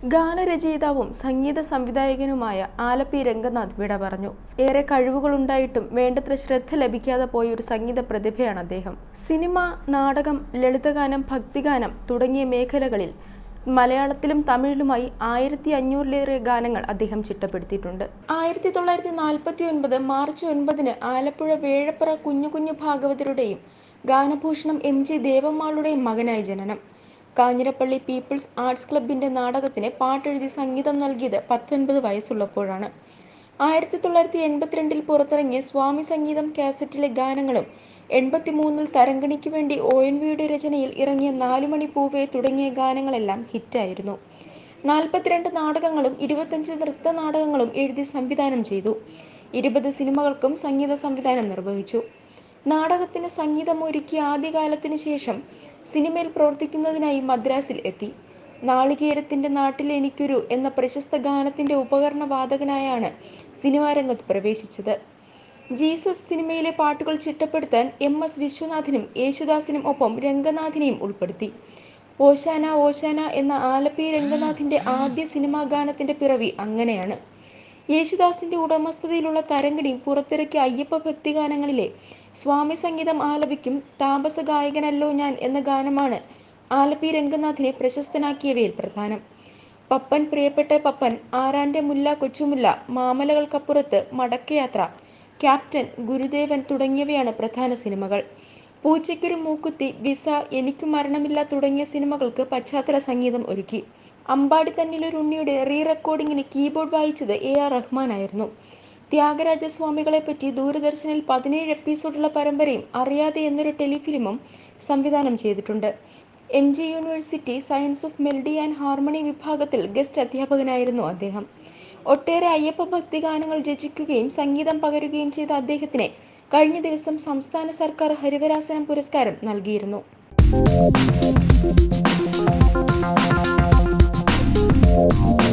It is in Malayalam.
ഗാനരചയിതാവും സംഗീത സംവിധായകനുമായ ആലപ്പി രംഗനാഥ് വിട പറഞ്ഞു. ഏറെ കഴിവുകളുണ്ടായിട്ടും വേണ്ടത്ര ശ്രദ്ധ ലഭിക്കാതെ പോയ ഒരു സംഗീത പ്രതിഭയാണ് അദ്ദേഹം. സിനിമ, നാടകം, ലളിതഗാനം, ഭക്തിഗാനം തുടങ്ങിയ മേഖലകളിൽ മലയാളത്തിലും തമിഴിലുമായി 1500-ലേറെ ഗാനങ്ങൾ അദ്ദേഹം ചിട്ടപ്പെടുത്തിയിട്ടുണ്ട്. 1949 മാർച്ച് 9 ആലപ്പുഴ വേഴപ്ര കുഞ്ഞു ഭാഗവതരുടെയും ഗാനഭൂഷണം MG ദേവമ്മാളുടെയും മകനായി ജനനം. കാഞ്ഞിരപ്പള്ളി പീപ്പിൾസ് ആർട്സ് ക്ലബിന്റെ നാടകത്തിന് പാട്ടെഴുതി സംഗീതം നൽകിയത് 19 വയസ്സുള്ളപ്പോഴാണ്. 1982 പുറത്തിറങ്ങിയ സ്വാമി സംഗീതം കാസറ്റിലെ ഗാനങ്ങളും 83 തരംഗണിക്ക് വേണ്ടി ONVയുടെ രചനയിൽ ഇറങ്ങിയ 4 മണി പൂവേ തുടങ്ങിയ ഗാനങ്ങളെല്ലാം ഹിറ്റായിരുന്നു. 42 നാടകങ്ങളും 25 നൃത്ത നാടകങ്ങളും എഴുതി സംവിധാനം ചെയ്തു. 20 സിനിമകൾക്കും സംഗീത സംവിധാനം നിർവഹിച്ചു. നാടകത്തിന് സംഗീതമൊരുക്കിയ ആദ്യകാലത്തിന് ശേഷം സിനിമയിൽ പ്രവർത്തിക്കുന്നതിനായി മദ്രാസിൽ എത്തി. നാളികേരത്തിന്റെ നാട്ടിൽ എനിക്കൊരു എന്ന പ്രശസ്ത ഗാനത്തിന്റെ ഉപകരണ വാദകനായാണ് സിനിമാ രംഗത്ത് പ്രവേശിച്ചത്. ജീസസ് സിനിമയിലെ പാട്ടുകൾ ചിട്ടപ്പെടുത്താൻ MS വിശ്വനാഥിനും യേശുദാസിനും ഒപ്പം രംഗനാഥിനെയും ഉൾപ്പെടുത്തി. ഓശാന ഓശാന എന്ന ആലപ്പി രംഗനാഥിന്റെ ആദ്യ സിനിമാ ഗാനത്തിന്റെ പിറവി അങ്ങനെയാണ്. യേശുദാസിന്റെ ഉടമസ്ഥതയിലുള്ള തരംഗിണി പുറത്തിറക്കിയ അയ്യപ്പ ഭക്തിഗാനങ്ങളിലെ സ്വാമി സംഗീതം ആലപിക്കും താപസ ഗായകനല്ലോ ഞാൻ എന്ന ഗാനമാണ് ആലപ്പി രംഗനാഥിനെ പ്രശസ്തനാക്കിയവയിൽ പ്രധാനം. പപ്പൻ പ്രിയപ്പെട്ട പപ്പൻ, ആരാന്റെ മുല്ല കൊച്ചുമുല്ല, മാമലകൾക്കപ്പുറത്ത്, മടക്കയാത്ര, ക്യാപ്റ്റൻ, ഗുരുദേവൻ തുടങ്ങിയവയാണ് പ്രധാന സിനിമകൾ. പൂച്ചയ്ക്കൊരു മൂക്കുത്തി, വിസ, എനിക്ക് മരണമില്ല തുടങ്ങിയ സിനിമകൾക്ക് പശ്ചാത്തല സംഗീതം ഒരുക്കി. അമ്പാടി തന്നിലൊരുണ്ണിയുടെ റീറെക്കോർഡിങ്ങിന് കീബോർഡ് വായിച്ചത് AR റഹ്മാനായിരുന്നു. ത്യാഗരാജസ്വാമികളെപ്പറ്റി ദൂരദർശനിൽ 17 എപ്പിസോഡുള്ള പരമ്പരയും അറിയാതെ എന്നൊരു ടെലിഫിലിമും സംവിധാനം ചെയ്തിട്ടുണ്ട്. MG university science of melody and harmony വിഭാഗത്തിൽ ഗസ്റ്റ് അധ്യാപകനായിരുന്നു അദ്ദേഹം. ഒട്ടേറെ അയ്യപ്പ ഭക്തി ഗാനങ്ങൾ രചിക്കുകയും സംഗീതം പകരുകയും ചെയ്ത അദ്ദേഹത്തിന് കഴിഞ്ഞ ദിവസം സംസ്ഥാന സർക്കാർ ഹരിവരാസനം പുരസ്കാരം നൽകിയിരുന്നു.